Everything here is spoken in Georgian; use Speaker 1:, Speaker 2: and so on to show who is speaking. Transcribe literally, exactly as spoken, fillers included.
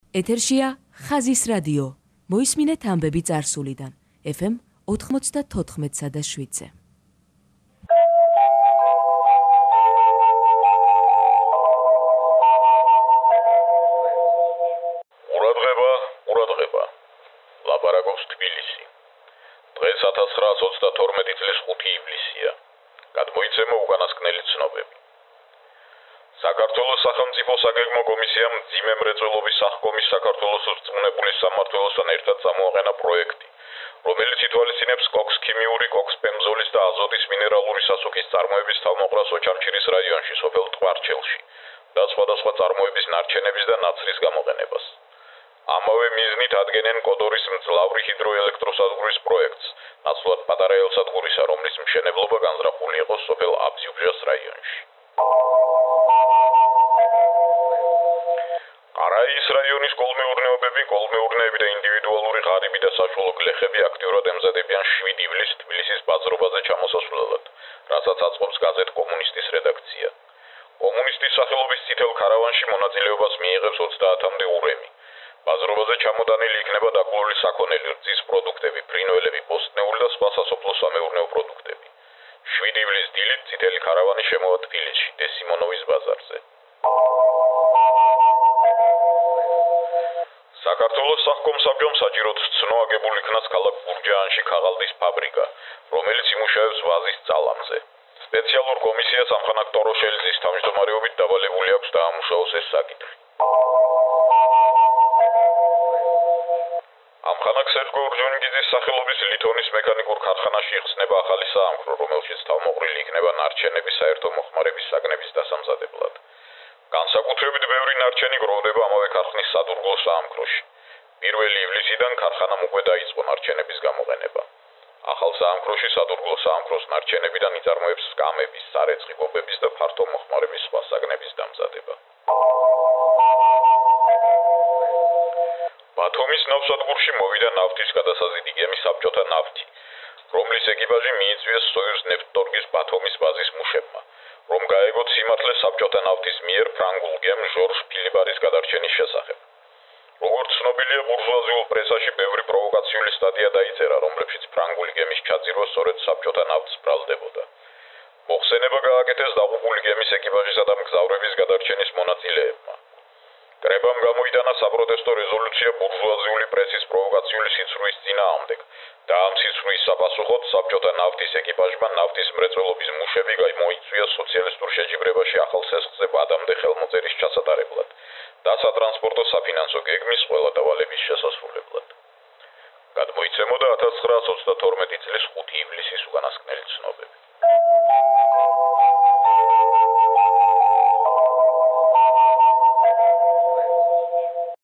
Speaker 1: ეთერშია ხაზის რადიო. მოისმინეთ ამბები წარსულიდან. ეფ ემ ოთხმოცდათოთხმეტსა და შვიდზე.
Speaker 2: ყურადღება, ყურადღება. ლაპარაკობს თბილისი. დღეს ათას ცხრაას ოცდათორმეტი წლის ხუთი ივლისია. გადმოიცემა უკანასკნელი ცნობები. საქართველოს სახელმწიფო საგეგმო კომისიამ მძიმე მრეწველობის სახკომის საქართველოს რწმუნებული სამმართველოსთან ერთად წამოაყენა პროექტი, რომელიც ითვალისწინებს კოქს ქიმიური, კოქს პემზოლის და აზოტის მინერალური სასუქის წარმოების თავმოყრას ოჩარჩირის რაიონში, სოფელ ტყვარჩელში და სხვადასხვა წარმოების ნარჩენების და ნაცრის გამოყენებას. ამავე მიზნით ადგენენ კოდორის მძლავრი ჰიდროელექტროსადგურის პროექტს, ნაცვლად პატარა ელსადგურისა, რომლის მშენებლობა განზრახული იყო სოფელ აბზიუბჟას რაიონში. ყარაის რაიონის კოლმეურნეობები, კოლმეურნეები და ინდივიდუალური ღარიბი და საშუალო გლეხები აქტიურად ემზადებიან შვიდი ივლისს თბილისის ბაზრობაზე ჩამოსასვლელად, რასაც აწყობს გაზეთ კომუნისტის რედაქცია. კომუნისტის სახელობის წითელ ქარავანში მონაწილეობას მიიღებს ოცდაათამდე ურემი. ბაზრობაზე ჩამოტანილი იქნება დაკვლული საქონელი, რძის პროდუქტები, ფრინველები, ბოსტნეული და სხვა სასოფლო-სამეურნეო პროდუქტები. შვიდი ივლისს დილით წითელი ქარავანი შემოვა თბილისში, დესიმონოვის ბაზარზე. საქართველოს სახკომსაბჭომ საჭიროდ ცნო აგებულ იქნას ქალაქ გურჯაანში ქაღალდის ფაბრიკა, რომელიც იმუშავებს ვაზის ძალამზე. სპეციალურ კომისიას ამხანაგ ტოროშელიძის თავმჯდომარეობით დავალებული აქვს დაამუშავოს ეს საკითხი. ამხანაგ სერგო ორჯონიკიძის სახელობის ლითონის მექანიკურ ქარხანაში იხსნება ახალი საამქრო, რომელშიც თავმოყრილი იქნება ნარჩენები საერთო მოხმარების საგნების დასამზადებლად. განსაკუთრებით ბევრი ნარჩენი გროვდება ამავე ქარხნის სადურგლო საამქროში. პირველი ივლისიდან ქარხანამ უკვე დაიწყო ნარჩენების გამოყენება. ახალ საამქროში სადურგლო საამქროს ნარჩენებიდან იწარმოებს სკამების, სარეცხიბობების და ფართო მოხმარების სხვა საგნების დამზადება. ბათუმის ნავსადგურში მოვიდა ნავთის გადასაზიდი გემი საბჭოთა ნავთი, რომლის ეკიპაჟი მიიწვიეს სოიუზ ნეფტტორგის ბათუმის ბაზის მუშებმა, რომ გაეგოთ სიმართლე საბჭოთა ნავთის მიერ ფრანგულ გემ ჟორჟ ფილიბარის გადარჩენის შესახებ. როგორც ცნობილია, ბურჟუაზიულ პრესაში ბევრი პროვოკაციული სტატია დაიწერა, რომლებშიც ფრანგული გემის ჩაძირვა სწორედ საბჭოთა ნავთს ბრალდებოდა. მოხსენება გააკეთეს დაღუპული გემის ეკიპაჟისა და მგზავრების გადარჩენის მონაწილეებმა. კრებამ გამოიტანა საპროტესტო რეზოლუცია ბურჟუაზიული პრესის პროვოკაციული სიცრუის წინააღმდეგ და ამ სიცრუის საპასუხოდ საბჭოთა ნავთის ეკიპაჟმა ნავთის მრეწველობის მუშები გამოიწვია სოციალისტურ შეჯიბრებაში ახალ სესხზე ბადამდე ხელმოწერის ჩასატარებლად და სატრანსპორტო საფინანსო გეგმის ყველა დავალების შესასრულებლად. გადმოიცემოდა ათას ცხრაას ოცდათორმეტი წლის ხუთი ივლისის უკანასკნელი ცნობები.